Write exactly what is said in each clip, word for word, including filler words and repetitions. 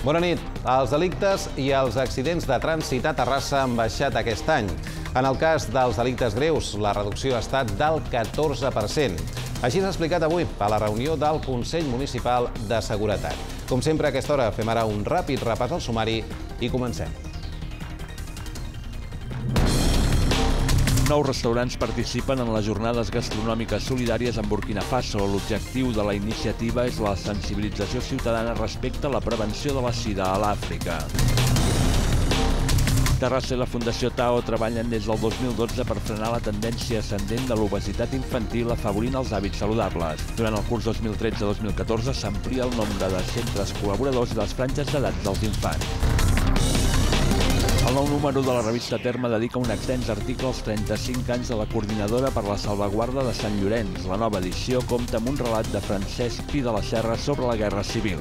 Bona nit. Els delictes i els accidents de trànsit a Terrassa han baixat aquest any. En el cas dels delictes greus, la reducció ha estat del catorze per cent. Així s'ha explicat avui a la reunió del Consell Municipal de Seguretat. Com sempre, a aquesta hora fem ara un ràpid repàs al sumari i comencem. Nou restaurants participen en les jornades gastronòmiques solidàries en Burkina Faso. L'objectiu de la iniciativa és la sensibilització ciutadana respecte a la prevenció de la sida a l'Àfrica. Terrassa i la Fundació Tao treballen des del dos mil dotze per frenar la tendència ascendent de l'obesitat infantil afavorint els hàbits saludables. Durant el curs dos mil tretze dos mil catorze s'amplia el nombre de centres col·laboradors i les franges d'edat dels infants. El nou número de la revista Terme dedica un extens article als trenta-cinc anys de la Coordinadora per la Salvaguarda de Sant Llorenç. La nova edició compta amb un relat de Francesc Pi de la Serra sobre la Guerra Civil.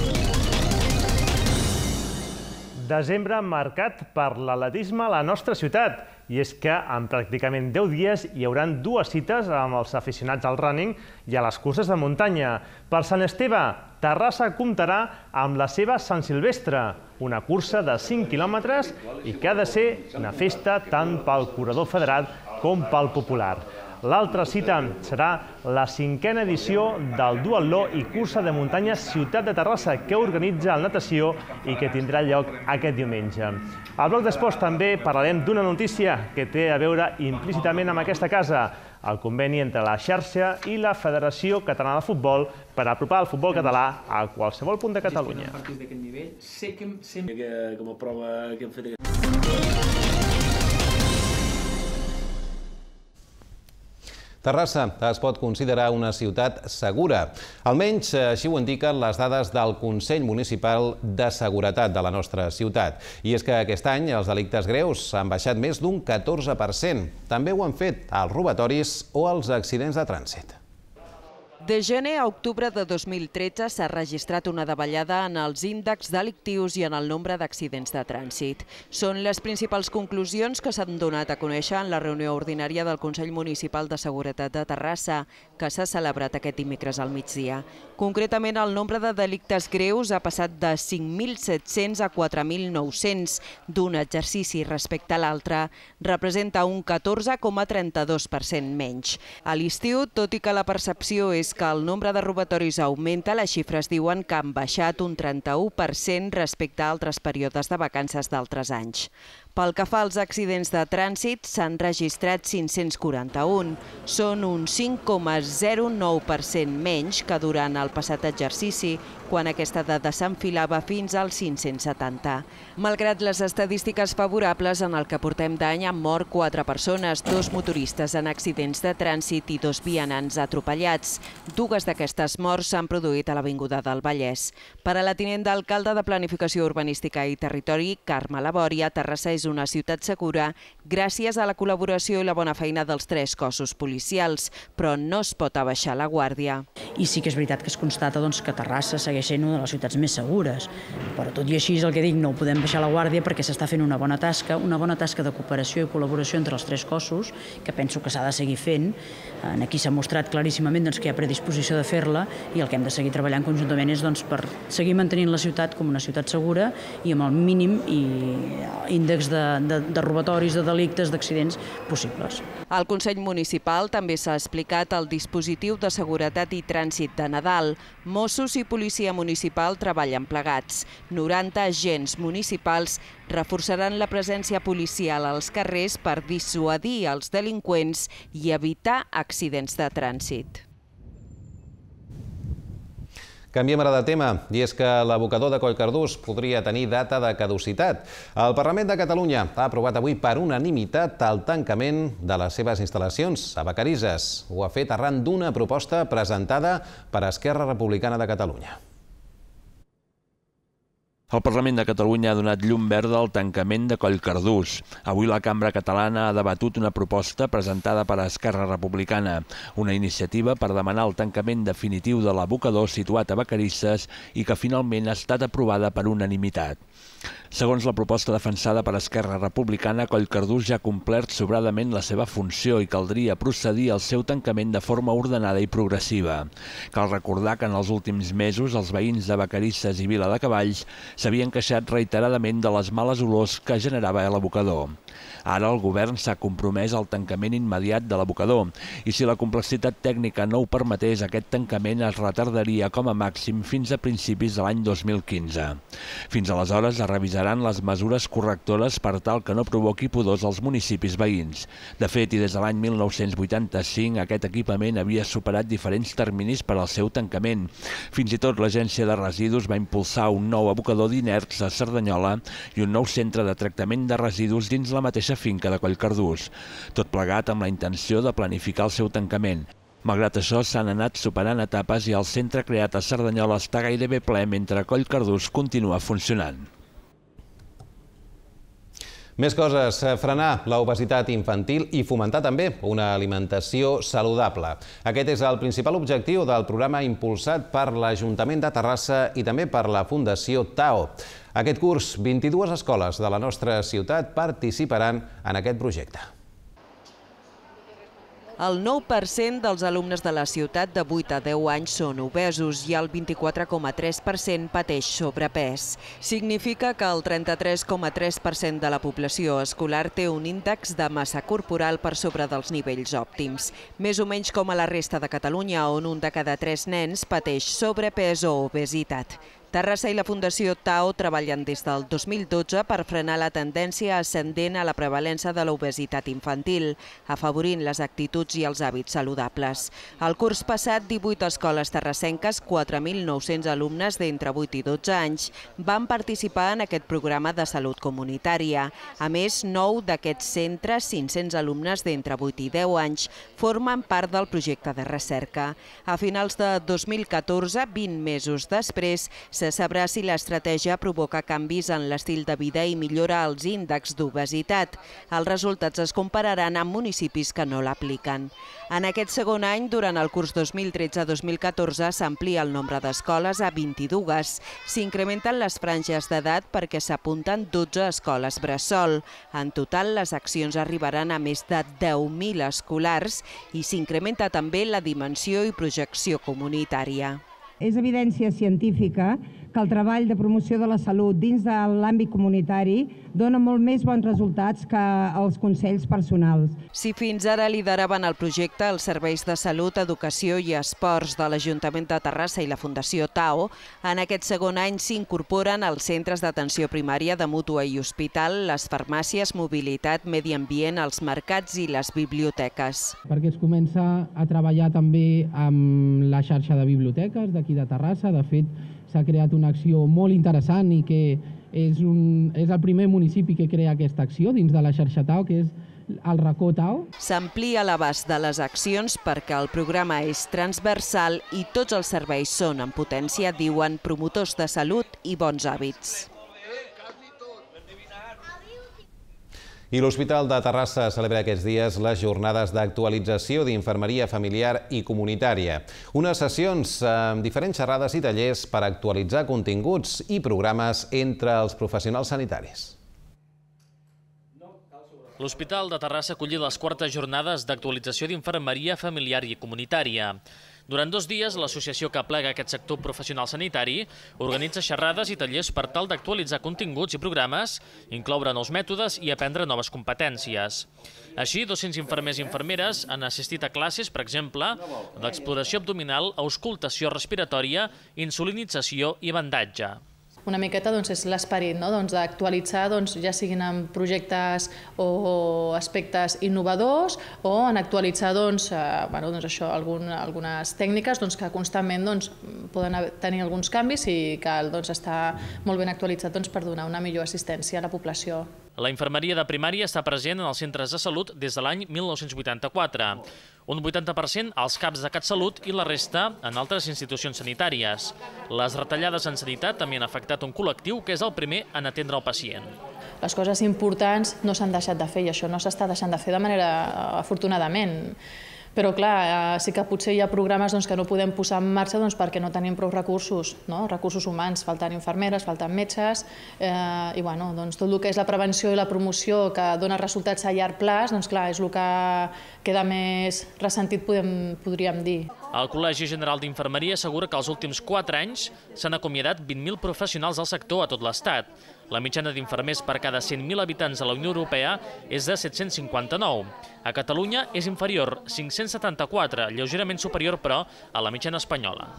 Desembre marcat per l'atletisme a la nostra ciutat. I és que en pràcticament deu dies hi haurà dues cites amb els aficionats al running i a les curses de muntanya. Per Sant Esteve, Terrassa comptarà amb la seva Sant Silvestre, una cursa de cinc quilòmetres i que ha de ser una festa tant pel corredor federat com pel popular. L'altra cita serà la cinquena edició del duatló i cursa de muntanya Ciutat de Terrassa, que organitza el Natació i que tindrà lloc aquest diumenge. Al bloc d'esports també parlarem d'una notícia que té a veure implícitament amb aquesta casa, el conveni entre la xarxa i la Federació Catalana de Futbol per apropar el futbol català a qualsevol punt de Catalunya. Com a prova que hem fet... Terrassa es pot considerar una ciutat segura. Almenys així ho indiquen les dades del Consell Municipal de Seguretat de la nostra ciutat. I és que aquest any els delictes greus han baixat més d'un catorze per cent. També ho han fet els robatoris o els accidents de trànsit. De gener a octubre de dos mil tretze s'ha registrat una davallada en els índexs delictius i en el nombre d'accidents de trànsit. Són les principals conclusions que s'han donat a conèixer en la reunió ordinària del Consell Municipal de Seguretat de Terrassa, que s'ha celebrat aquest dimecres al migdia. Concretament, el nombre de delictes greus ha passat de cinc mil set-cents a quatre mil nou-cents. D'un exercici respecte a l'altre, representa un catorze coma trenta-dos per cent menys. A l'estiu, tot i que la percepció és que el nombre de robatoris augmenta, les xifres diuen que han baixat un trenta-u per cent respecte a altres períodes de vacances d'altres anys. Pel que fa als accidents de trànsit, s'han registrat cinc-cents quaranta-un. Són un cinc coma zero nou per cent menys que durant el passat exercici, quan aquesta dada s'enfilava fins als cinc-cents setanta. Malgrat les estadístiques favorables, en el que portem d'any han mort quatre persones, dos motoristes en accidents de trànsit i dos vianants atropellats. Dues d'aquestes morts s'han produït a l'Avinguda del Vallès. Per a la tinent d'alcalde de Planificació Urbanística i Territori, Carme Labòria, Terrassa és una ciutat segura gràcies a la col·laboració i la bona feina dels tres cossos policials, però no es pot abaixar la guàrdia. I sí que és veritat que es constata que Terrassa segueix sent una de les ciutats més segures, però tot i així, el que dic, no podem baixar la guàrdia perquè s'està fent una bona tasca, una bona tasca de cooperació i col·laboració entre els tres cossos, que penso que s'ha de seguir fent. Aquí s'ha mostrat claríssimament que hi ha predisposició de fer-la i el que hem de seguir treballant conjuntament és per seguir mantenint la ciutat com una ciutat segura i amb el mínim índex de De, de robatoris, de delictes, d'accidents possibles. Al Consell Municipal també s'ha explicat el dispositiu de seguretat i trànsit de Nadal. Mossos i policia municipal treballen plegats. noranta agents municipals reforçaran la presència policial als carrers per dissuadir els delinqüents i evitar accidents de trànsit. Canviem ara de tema, i és que l'abocador de Collcardús podria tenir data de caducitat. El Parlament de Catalunya ha aprovat avui per unanimitat el tancament de les seves instal·lacions a Vacarisses. Ho ha fet arran d'una proposta presentada per Esquerra Republicana de Catalunya. El Parlament de Catalunya ha donat llum verda al tancament de Collcardús. Avui la Cambra Catalana ha debatut una proposta presentada per Esquerra Republicana, una iniciativa per demanar el tancament definitiu de l'abocador situat a Vacarisses i que finalment ha estat aprovada per unanimitat. Segons la proposta defensada per Esquerra Republicana, Collcardús ja ha complert sobradament la seva funció i caldria procedir al seu tancament de forma ordenada i progressiva. Cal recordar que en els últims mesos els veïns de Vacarisses i Viladecavalls s'havien queixat reiteradament de les males olors que generava l'abocador. Ara el govern s'ha compromès al tancament immediat de l'abocador i si la complexitat tècnica no ho permetés, aquest tancament es retardaria com a màxim fins a principis de l'any dos mil quinze. Fins aleshores es revisaran les mesures correctores per tal que no provoqui pudors als municipis veïns. De fet, i des de l'any mil nou-cents vuitanta-cinc, aquest equipament havia superat diferents terminis per al seu tancament. Fins i tot l'Agència de Residus va impulsar un nou abocador d'inerts a Cerdanyola i un nou centre de tractament de residus dins la mateixa finca de Collcardús. Tot plegat amb la intenció de planificar el seu tancament. Malgrat això, s'han anat superant etapes i el centre creat a Cerdanyola està gairebé ple mentre Collcardús continua funcionant. Més coses, frenar l'obesitat infantil i fomentar també una alimentació saludable. Aquest és el principal objectiu del programa impulsat per l'Ajuntament de Terrassa i també per la Fundació Tao. Aquest curs, vint-i-dues escoles de la nostra ciutat participaran en aquest projecte. El nou per cent dels alumnes de la ciutat de vuit a deu anys són obesos i el vint-i-quatre coma tres per cent pateix sobrepès. Significa que el trenta-tres coma tres per cent de la població escolar té un índex de massa corporal per sobre dels nivells òptims, més o menys com a la resta de Catalunya, on un de cada tres nens pateix sobrepès o obesitat. Terrassa i la Fundació Tao treballen des del dos mil dotze per frenar la tendència ascendent a la prevalença de l'obesitat infantil, afavorint les actituds i els hàbits saludables. El curs passat, divuit escoles terrassenques, quatre mil nou-cents alumnes d'entre vuit i dotze anys, van participar en aquest programa de salut comunitària. A més, nou d'aquests centres, cinc-cents alumnes d'entre vuit i deu anys, formen part del projecte de recerca. A finals de dos mil catorze, vint mesos després, se sabrà si l'estratègia provoca canvis en l'estil de vida i millora els índexs d'obesitat. Els resultats es compararan amb municipis que no l'apliquen. En aquest segon any, durant el curs dos mil tretze dos mil catorze, s'amplia el nombre d'escoles a vint-i-dues. S'incrementen les franges d'edat perquè s'apunten dotze escoles bressol. En total, les accions arribaran a més de deu mil escolars i s'incrementa també la dimensió i projecció comunitària. És evidència científica que el treball de promoció de la salut dins de l'àmbit comunitari dona molt més bons resultats que els consells personals. Si fins ara lideraven el projecte els serveis de salut, educació i esports de l'Ajuntament de Terrassa i la Fundació Tao, en aquest segon any s'incorporen els centres d'atenció primària de mútua i hospital, les farmàcies, mobilitat, medi ambient, els mercats i les biblioteques. Perquè es comença a treballar també amb la xarxa de biblioteques d'aquí de Terrassa. De fet, s'ha creat una acció molt interessant i que és, un, és el primer municipi que crea aquesta acció dins de la xarxa Tao, que és el racó Tao. S'amplia l'abast de les accions perquè el programa és transversal i tots els serveis són en potència, diuen promotors de salut i bons hàbits. I l'Hospital de Terrassa celebra aquests dies les jornades d'actualització d'infermeria familiar i comunitària. Unes sessions amb diferents xerrades i tallers per actualitzar continguts i programes entre els professionals sanitaris. L'Hospital de Terrassa ha acollit les quartes jornades d'actualització d'infermeria familiar i comunitària. Durant dos dies, l'associació que aplega aquest sector professional sanitari organitza xerrades i tallers per tal d'actualitzar continguts i programes, incloure nous mètodes i aprendre noves competències. Així, dos-cents infermers i infermeres han assistit a classes, per exemple, d'exploració abdominal, auscultació respiratòria, insulinització i bandatge. Una miqueta doncs, és l'esperit, no? doncs, d'actualitzar, doncs, ja siguin en projectes o aspectes innovadors o en actualitzar doncs, eh, bueno, doncs això, algun, algunes tècniques doncs, que constantment doncs, poden tenir alguns canvis i cal doncs, estar molt ben actualitzat doncs, per donar una millor assistència a la població. La infermeria de primària està present en els centres de salut des de l'any mil nou-cents vuitanta-quatre. Un vuitanta per cent als CAPs de CatSalut i la resta en altres institucions sanitàries. Les retallades en sanitat també han afectat un col·lectiu que és el primer en atendre el pacient. Les coses importants no s'han deixat de fer i això no s'està deixant de fer de manera afortunadament. Però, clar, sí que potser hi ha programes que no podem posar en marxa perquè no tenim prou recursos, recursos humans, falten infermeres, falten metges, i tot el que és la prevenció i la promoció que dona resultats a llarg plaç, doncs clar, és el que queda més ressentit, podríem dir. El Col·legi General d'Infermeria assegura que els últims quatre anys s'han acomiadat vint mil professionals del sector a tot l'Estat. La mitjana d'infermers per cada cent mil habitants a la Unió Europea és de set-cents cinquanta-nou. A Catalunya és inferior, cinc-cents setanta-quatre, lleugerament superior, però, a la mitjana espanyola.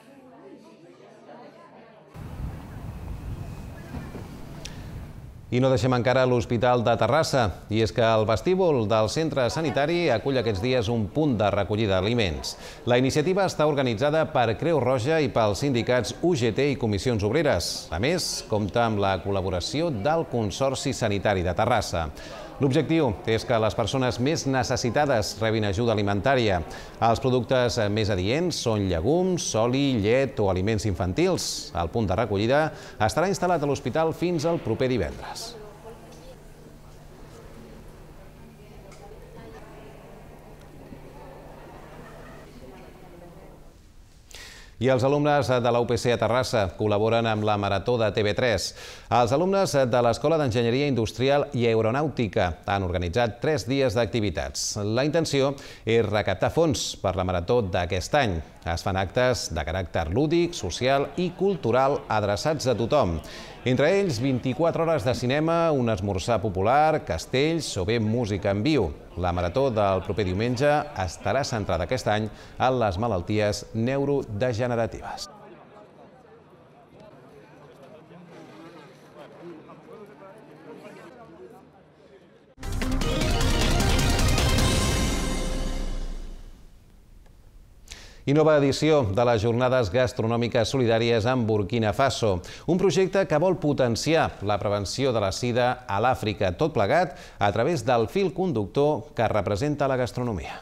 I no deixem encara l'Hospital de Terrassa, i és que el vestíbul del centre sanitari acull aquests dies un punt de recollida d'aliments. La iniciativa està organitzada per Creu Roja i pels sindicats U G T i Comissions Obreres. A més, compta amb la col·laboració del Consorci Sanitari de Terrassa. L'objectiu és que les persones més necessitades rebin ajuda alimentària. Els productes més adients són llegums, oli, llet o aliments infantils. El punt de recollida estarà instal·lat a l'hospital fins al proper divendres. I els alumnes de la U P C a Terrassa col·laboren amb la Marató de T V tres. Els alumnes de l'Escola d'Enginyeria Industrial i Aeronàutica han organitzat tres dies d'activitats. La intenció és recaptar fons per la Marató d'aquest any. Es fan actes de caràcter lúdic, social i cultural adreçats a tothom. Entre ells, vint-i-quatre hores de cinema, un esmorzar popular, castells o bé música en viu. La Marató del proper diumenge estarà centrada aquest any en les malalties neurodegeneratives. I nova edició de les Jornades Gastronòmiques Solidàries en Burkina Faso, un projecte que vol potenciar la prevenció de la sida a l'Àfrica, tot plegat a través del fil conductor que representa la gastronomia.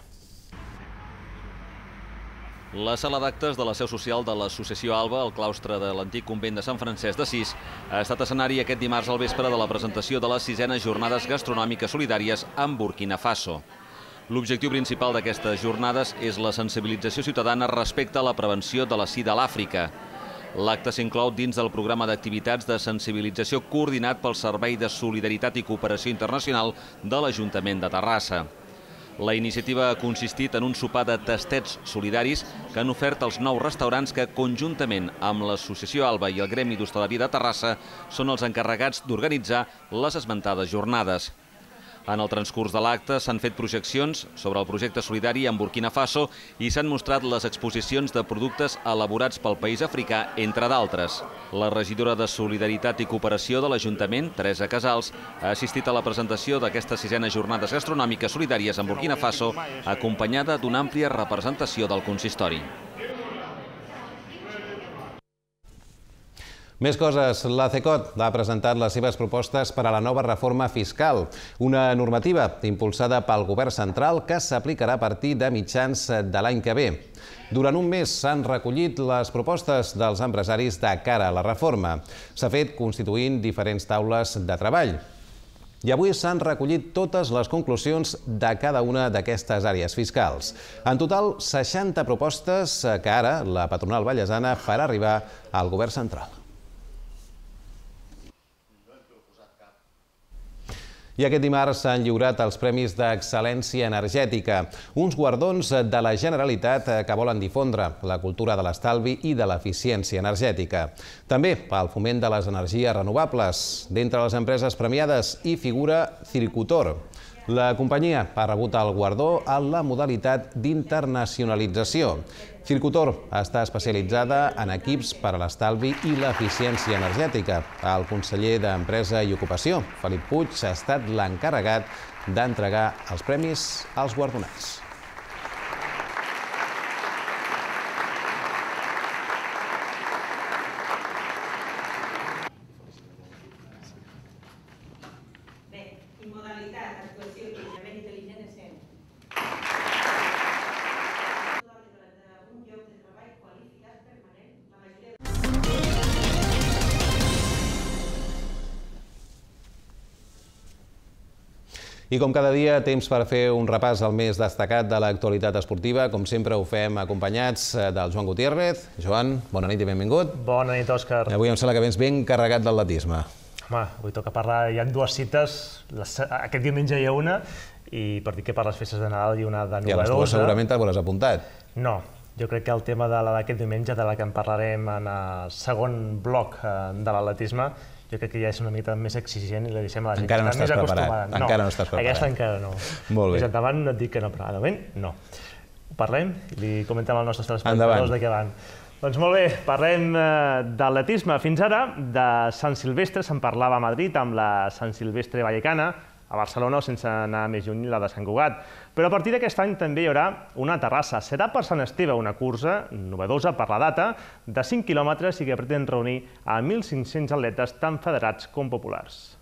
La sala d'actes de la seu social de l'Associació Alba, al claustre de l'antic convent de Sant Francesc d'Assís, ha estat escenari aquest dimarts al vespre de la presentació de les sisenes Jornades Gastronòmiques Solidàries en Burkina Faso. L'objectiu principal d'aquestes jornades és la sensibilització ciutadana respecte a la prevenció de la sida a l'Àfrica. L'acte s'inclou dins del programa d'activitats de sensibilització coordinat pel Servei de Solidaritat i Cooperació Internacional de l'Ajuntament de Terrassa. La iniciativa ha consistit en un sopar de tastets solidaris que han ofert els nous restaurants que, conjuntament amb l'Associació Alba i el Gremi d'Hostaleria de Terrassa, són els encarregats d'organitzar les esmentades jornades. En el transcurs de l'acte s'han fet projeccions sobre el projecte solidari en Burkina Faso i s'han mostrat les exposicions de productes elaborats pel país africà, entre d'altres. La regidora de Solidaritat i Cooperació de l'Ajuntament, Teresa Casals, ha assistit a la presentació d'aquestes sisenes jornades gastronòmiques solidàries en Burkina Faso, acompanyada d'una àmplia representació del consistori. Més coses. La CECOT ha presentat les seves propostes per a la nova reforma fiscal, una normativa impulsada pel govern central que s'aplicarà a partir de mitjans de l'any que ve. Durant un mes s'han recollit les propostes dels empresaris de cara a la reforma. S'ha fet constituint diferents taules de treball. I avui s'han recollit totes les conclusions de cada una d'aquestes àrees fiscals. En total, seixanta propostes que ara la patronal vallesana farà arribar al govern central. I aquest dimarts s'han lliurat els Premis d'Excel·lència Energètica, uns guardons de la Generalitat que volen difondre la cultura de l'estalvi i de l'eficiència energètica. També pel foment de les energies renovables. D'entre les empreses premiades hi figura Circutor. La companyia ha rebut el guardó en la modalitat d'internacionalització. Circutor està especialitzada en equips per a l'estalvi i l'eficiència energètica. El conseller d'Empresa i Ocupació, Felip Puig, ha estat l'encarregat d'entregar els premis als guardonats. I com cada dia, temps per fer un repàs al més destacat de l'actualitat esportiva. Com sempre ho fem acompanyats del Joan Gutiérrez. Joan, bona nit i benvingut. Bona nit, Òscar. Avui em sembla que vens ben carregat d'atletisme. Home, avui toca parlar, hi ha dues cites, aquest diumenge hi ha una, i per dir que per les festes de Nadal hi ha una de novedosa. I a les dues segurament te'l hauràs apuntat. No, jo crec que el tema de la d'aquest diumenge, de la que en parlarem en el segon bloc de l'atletisme, jo crec que ja és una mica més exigent i la deixem a la gent. Encara no estàs preparat. Encara no estàs preparat. Aquesta encara no. Molt bé. Més endavant no et dic que no, però de moment no. Ho parlem i li comentem als nostres telespectadors de què van. Doncs molt bé, parlem d'atletisme. Fins ara, de Sant Silvestre se'n parlava a Madrid amb la Sant Silvestre Vallecana, a Barcelona o sense anar més lluny la de Sant Cugat. Però a partir d'aquest any també hi haurà una a Terrassa. Serà per Sant Esteve una cursa novedosa per la data de cinc quilòmetres i que pretén reunir a mil cinc-cents atletes tant federats com populars.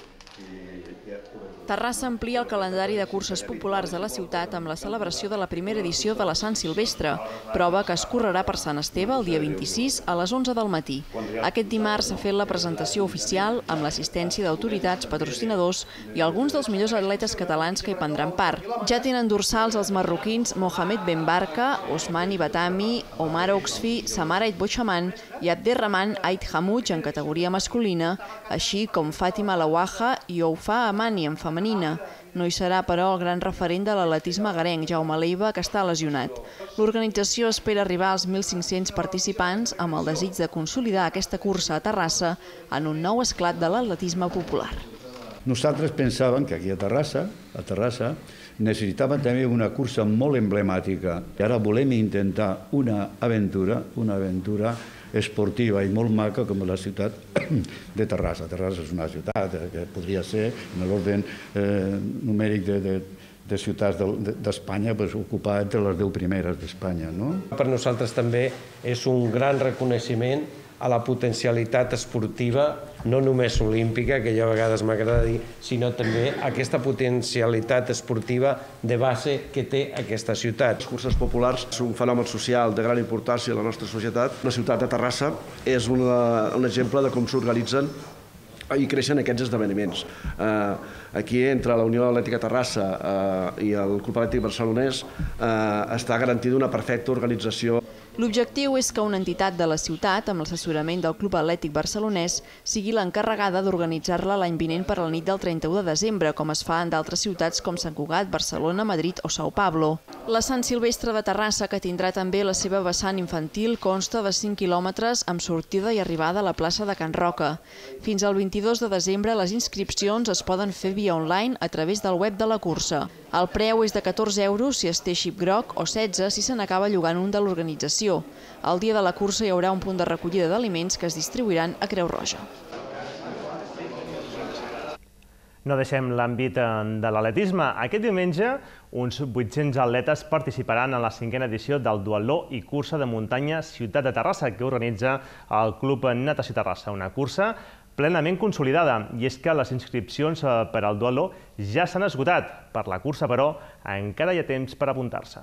Terrassa amplia el calendari de curses populars de la ciutat amb la celebració de la primera edició de la Sant Silvestre, prova que es correrà per Sant Esteve el dia vint-i-sis a les onze del matí. Aquest dimarts s'ha fet la presentació oficial amb l'assistència d'autoritats, patrocinadors i alguns dels millors atletes catalans que hi prendran part. Ja tenen dorsals els marroquins Mohamed Ben Barka, Osmani Batami, Omar Oxfi, Samara Ait Bochaman i Abderrahman Ait Hamouch en categoria masculina, així com Fàtima Lawaja i Oufa Amani en femenina. No hi serà, però, el gran referent de l'atletisme agarenc, Jaume Leiva, que està lesionat. L'organització espera arribar als mil cinc-cents participants amb el desig de consolidar aquesta cursa a Terrassa en un nou esclat de l'atletisme popular. Nosaltres pensàvem que aquí a Terrassa, a Terrassa, necessitàvem també una cursa molt emblemàtica. I ara volem intentar una aventura, una aventura esportiva i molt maca com la ciutat de Terrassa. Terrassa és una ciutat que podria ser, en l'ordre numèric de ciutats d'Espanya, ocupar entre les deu primeres d'Espanya. Per nosaltres també és un gran reconeixement a la potencialitat esportiva, no només olímpica, que jo a vegades m'agrada dir, sinó també aquesta potencialitat esportiva de base que té aquesta ciutat. Les curses populars són un fenomen social de gran importància a la nostra societat. La ciutat de Terrassa és un exemple de com s'organitzen i creixen aquests esdeveniments. Aquí, entre la Unió Atlètica Terrassa i el Club Atlètic Barcelonès, està garantida una perfecta organització. L'objectiu és que una entitat de la ciutat, amb l'assessorament del Club Atlètic Barcelonès, sigui l'encarregada d'organitzar-la l'any vinent per la nit del trenta-u de desembre, com es fa en d'altres ciutats com Sant Cugat, Barcelona, Madrid o São Paulo. La Sant Silvestre de Terrassa, que tindrà també la seva vessant infantil, consta de cinc quilòmetres amb sortida i arribada a la plaça de Can Roca. Fins al vint-i-dos de desembre les inscripcions es poden fer via online a través del web de la cursa. El preu és de catorze euros si es té xip groc o setze si se n'acaba llogant un de l'organització. El dia de la cursa hi haurà un punt de recollida d'aliments que es distribuiran a Creu Roja. No deixem l'àmbit de l'atletisme. Aquest diumenge, uns vuit-cents atletes participaran en la cinquena edició del duatló i cursa de muntanya Ciutat de Terrassa, que organitza el Club Natació Terrassa, una cursa plenament consolidada. I és que les inscripcions per al duatló ja s'han esgotat. Per la cursa, però, encara hi ha temps per apuntar-se.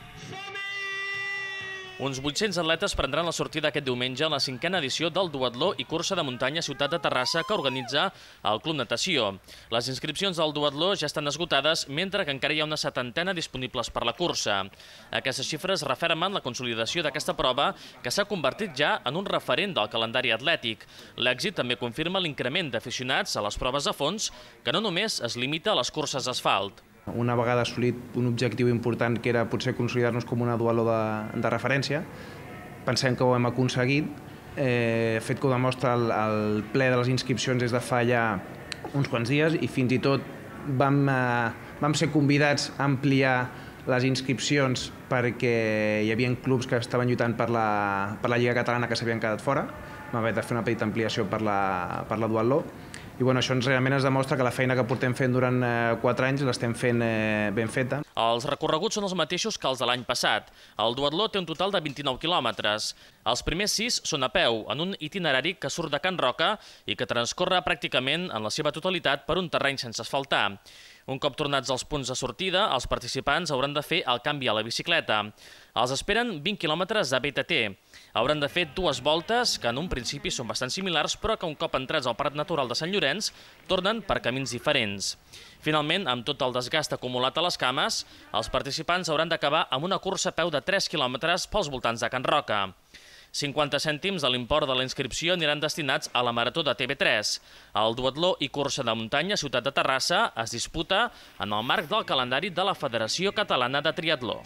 Uns vuit-cents atletes prendran la sortida aquest diumenge a la cinquena edició del duatló i cursa de muntanya Ciutat de Terrassa que organitza el Club Natació. Les inscripcions del duatló ja estan esgotades, mentre que encara hi ha una setantena disponibles per la cursa. Aquestes xifres refermen la consolidació d'aquesta prova, que s'ha convertit ja en un referent del calendari atlètic. L'èxit també confirma l'increment d'aficionats a les proves a fons, que no només es limita a les curses asfalt. Una vegada assolit un objectiu important que era potser consolidar-nos com una duatló de, de referència, pensem que ho hem aconseguit, eh, fet que ho demostra el, el ple de les inscripcions des de fa ja uns quants dies i fins i tot vam, eh, vam ser convidats a ampliar les inscripcions perquè hi havia clubs que estaven lluitant per la, per la Lliga Catalana que s'havien quedat fora. Vam haver de fer una petita ampliació per la, per la duatló. I bueno, això ens, realment ens demostra que la feina que portem fent durant eh, quatre anys l'estem fent eh, ben feta. Els recorreguts són els mateixos que els de l'any passat. El duatló té un total de vint-i-nou quilòmetres. Els primers sis són a peu, en un itinerari que surt de Can Roca i que transcorre pràcticament en la seva totalitat per un terreny sense asfaltar. Un cop tornats als punts de sortida, els participants hauran de fer el canvi a la bicicleta. Els esperen vint quilòmetres a B T T. Hauran de fer dues voltes, que en un principi són bastant similars, però que un cop entrats al Parc Natural de Sant Llorenç, tornen per camins diferents. Finalment, amb tot el desgast acumulat a les cames, els participants hauran d'acabar amb una cursa a peu de tres quilòmetres pels voltants de Can Roca. cinquanta cèntims de l'import de la inscripció aniran destinats a la Marató de T V tres. El duatló i cursa de muntanya Ciutat de Terrassa es disputa en el marc del calendari de la Federació Catalana de Triatló.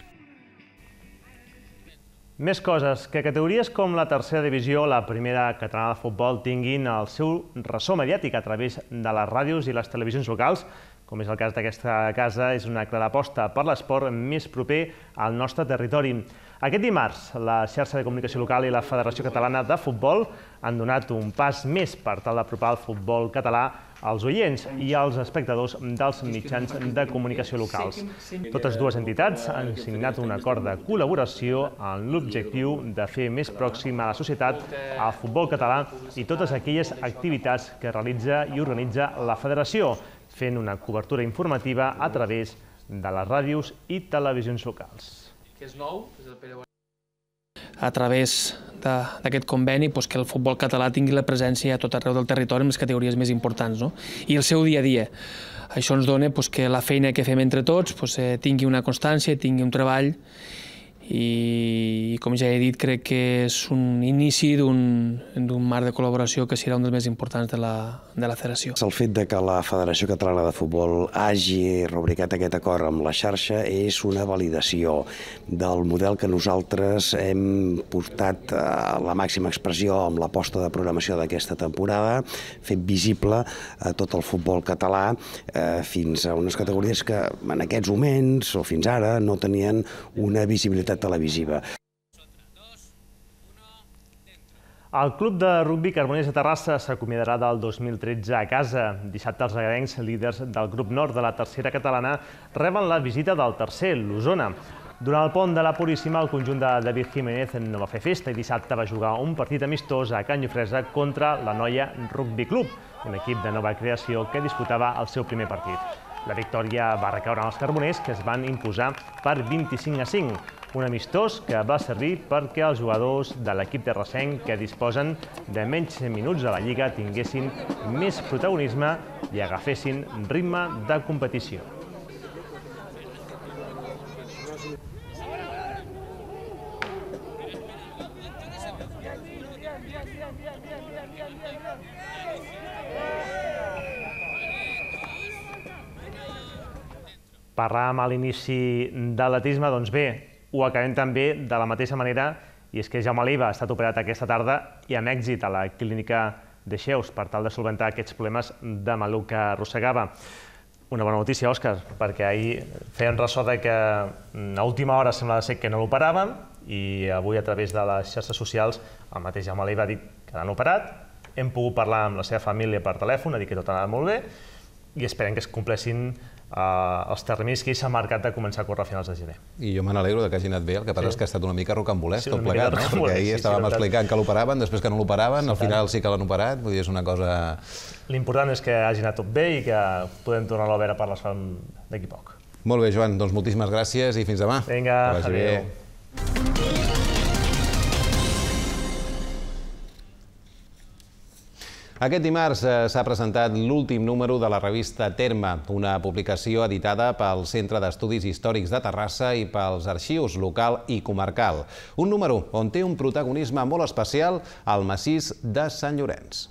Més coses, que categories com la tercera divisió o la primera catalana de futbol tinguin el seu ressò mediàtic a través de les ràdios i les televisions locals, com és el cas d'aquesta casa, és una clara aposta per l'esport més proper al nostre territori. Aquest dimarts, la xarxa de comunicació local i la Federació Catalana de Futbol han donat un pas més per tal d'apropar el futbol català als oients i als espectadors dels mitjans de comunicació locals. Totes dues entitats han signat un acord de col·laboració amb l'objectiu de fer més pròxim a la societat el futbol català i totes aquelles activitats que realitza i organitza la Federació, fent una cobertura informativa a través de les ràdios i televisions locals. Que és nou, a través d'aquest conveni que el futbol català tingui la presència a tot arreu del territori en les categories més importants i el seu dia a dia. Això ens dona que la feina que fem entre tots tingui una constància, tingui un treball i, com ja he dit, crec que és un inici d'un marc de col·laboració que serà un dels més importants de la federació. El fet que la Federació Catalana de Futbol hagi rubricat aquest acord amb la xarxa és una validació del model que nosaltres hem portat a la màxima expressió amb l'aposta de programació d'aquesta temporada, fet visible a tot el futbol català fins a unes categories que en aquests moments o fins ara no tenien una visibilitat televisiva. El Club de Rugbi Carboners de Terrassa s'acomiadarà del dos mil tretze a casa. Dissabte els agarencs, líders del grup nord de la tercera catalana, reben la visita del tercer, l'Osona. Durant el pont de la Puríssima, el conjunt de David Jiménez no va fer festa i dissabte va jugar un partit amistós a Can Llofresa contra la Noia Rugbi Club, un equip de nova creació que disputava el seu primer partit. La victòria va recaure en els carboners, que es van imposar per vint-i-cinc a cinc, un amistós que va servir perquè els jugadors de l'equip terrassenc que disposen de menys minuts a la Lliga tinguessin més protagonisme i agafessin ritme de competició. Parlàvem a l'inici de l'atletisme, doncs bé, ho acabem també de la mateixa manera, i és que Jaume Leiva ha estat operat aquesta tarda i amb èxit a la clínica de Xeus per tal de solventar aquests problemes de maluc que arrossegava. Una bona notícia, Òscar, perquè ahir feien ressò que a última hora sembla ser que no l'operaven i avui a través de les xarxes socials el mateix Jaume Leiva ha dit que l'han operat, hem pogut parlar amb la seva família per telèfon, ha dit que tot ha anat molt bé i esperem que es compleixin els terminis que ell s'ha marcat de començar a córrer a finals de gener. I jo me n'alegro que hagi anat bé, el que passa és que ha estat una mica rocambolès tot plegat, perquè ahir estàvem explicant que l'operaven, després que no l'operaven, al final sí que l'han operat, vull dir, és una cosa... L'important és que hagi anat tot bé i que podem tornar-lo a veure per les fam d'aquí poc. Molt bé, Joan, doncs moltíssimes gràcies i fins demà. Vinga, adéu. Aquest dimarts s'ha presentat l'últim número de la revista Terme, una publicació editada pel Centre d'Estudis Històrics de Terrassa i pels arxius local i comarcal. Un número on té un protagonisme molt especial al massís de Sant Llorenç.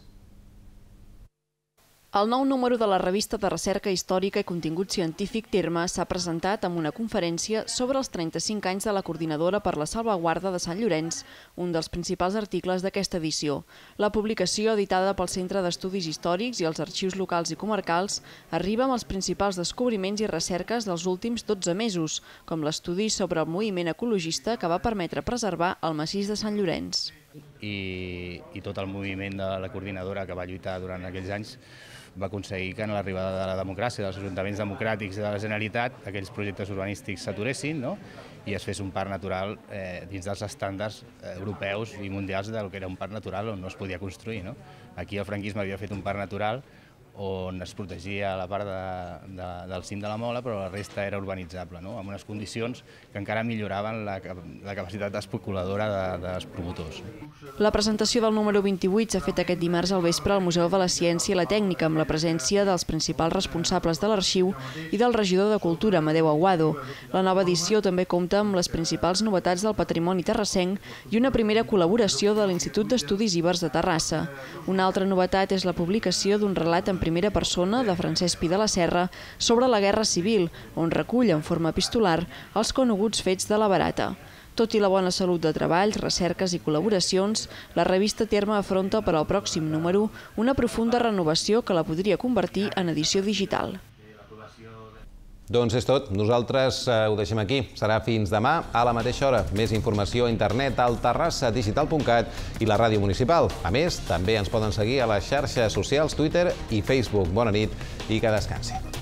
El nou número de la revista de recerca històrica i contingut científic Terme s'ha presentat amb una conferència sobre els trenta-cinc anys de la Coordinadora per la Salvaguarda de Sant Llorenç, un dels principals articles d'aquesta edició. La publicació, editada pel Centre d'Estudis Històrics i els arxius locals i comarcals, arriba amb els principals descobriments i recerques dels últims dotze mesos, com l'estudi sobre el moviment ecologista que va permetre preservar el massís de Sant Llorenç. I, i tot el moviment de la Coordinadora que va lluitar durant aquells anys va aconseguir que en l'arribada de la democràcia, dels ajuntaments democràtics de la Generalitat, aquells projectes urbanístics s'aturessin, no? I es fes un parc natural eh, dins dels estàndards europeus i mundials del que era un parc natural on no es podia construir. No? Aquí el franquisme havia fet un parc natural on es protegia la part de, de, del cim de la Mola, però la resta era urbanitzable, no? Amb unes condicions que encara milloraven la, la capacitat especuladora de, dels promotors. La presentació del número vint-i-vuit s'ha fet aquest dimarts al vespre al Museu de la Ciència i la Tècnica, amb la presència dels principals responsables de l'arxiu i del regidor de Cultura, Amadeu Aguado. La nova edició també compta amb les principals novetats del patrimoni terrassenc i una primera col·laboració de l'Institut d'Estudis Ibers de Terrassa. Una altra novetat és la publicació d'un relat en primera persona de Francesc Pi de la Serra sobre la Guerra Civil, on recull en forma epistolar els coneguts fets de la Barata. Tot i la bona salut de treballs, recerques i col·laboracions, la revista Terme afronta per al pròxim número una profunda renovació que la podria convertir en edició digital. Doncs és tot. Nosaltres ho deixem aquí. Serà fins demà a la mateixa hora. Més informació a internet al terrassa digital punt cat i la ràdio municipal. A més, també ens poden seguir a les xarxes socials Twitter i Facebook. Bona nit i que descansi.